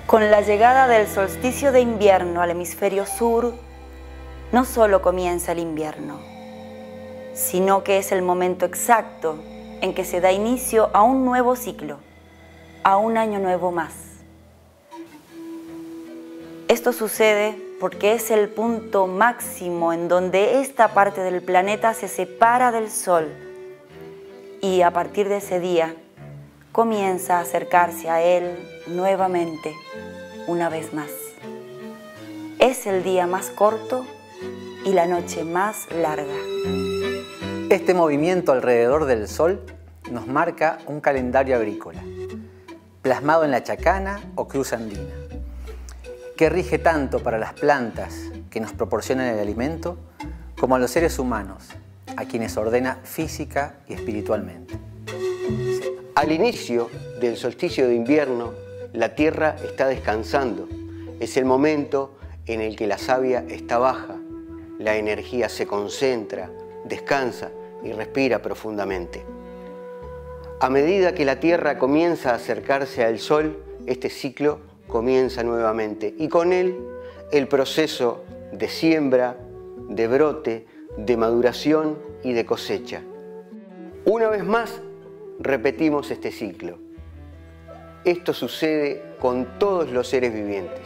Con la llegada del solsticio de invierno al hemisferio sur, no solo comienza el invierno, sino que es el momento exacto en que se da inicio a un nuevo ciclo, a un año nuevo más. Esto sucede porque es el punto máximo en donde esta parte del planeta se separa del Sol y a partir de ese día comienza a acercarse a él nuevamente, una vez más. Es el día más corto y la noche más larga. Este movimiento alrededor del Sol nos marca un calendario agrícola, plasmado en la chacana o cruz andina, que rige tanto para las plantas que nos proporcionan el alimento, como a los seres humanos, a quienes ordena física y espiritualmente. Al inicio del solsticio de invierno, la Tierra está descansando. Es el momento en el que la savia está baja, la energía se concentra, descansa y respira profundamente. A medida que la Tierra comienza a acercarse al Sol, este ciclo comienza nuevamente y con él el proceso de siembra, de brote, de maduración y de cosecha. Una vez más, repetimos este ciclo. Esto sucede con todos los seres vivientes.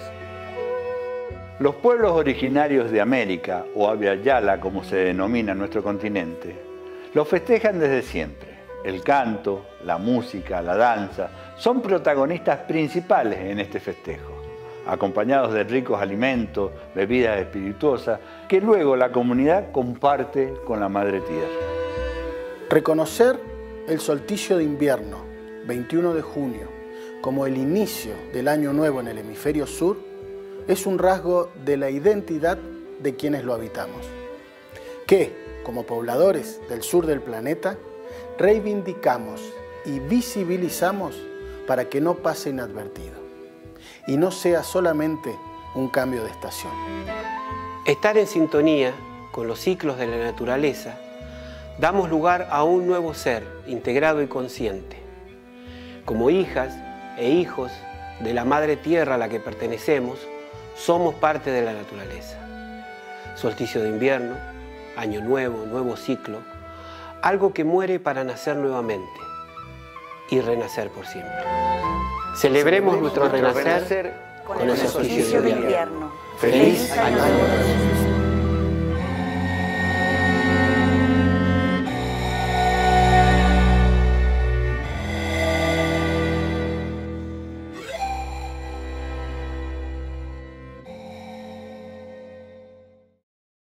Los pueblos originarios de América, o Abya Yala como se denomina en nuestro continente, lo festejan desde siempre. El canto, la música, la danza son protagonistas principales en este festejo, acompañados de ricos alimentos, bebidas espirituosas, que luego la comunidad comparte con la Madre Tierra. Reconocer el solsticio de invierno, 21 de junio, como el inicio del año nuevo en el hemisferio sur, es un rasgo de la identidad de quienes lo habitamos, que, como pobladores del sur del planeta, reivindicamos y visibilizamos para que no pase inadvertido y no sea solamente un cambio de estación. Estar en sintonía con los ciclos de la naturaleza, damos lugar a un nuevo ser integrado y consciente. Como hijas e hijos de la Madre Tierra a la que pertenecemos, somos parte de la naturaleza. Solsticio de invierno, año nuevo, nuevo ciclo, algo que muere para nacer nuevamente y renacer por siempre. Celebremos nuestro renacer con el solsticio de invierno. ¡Feliz año nuevo!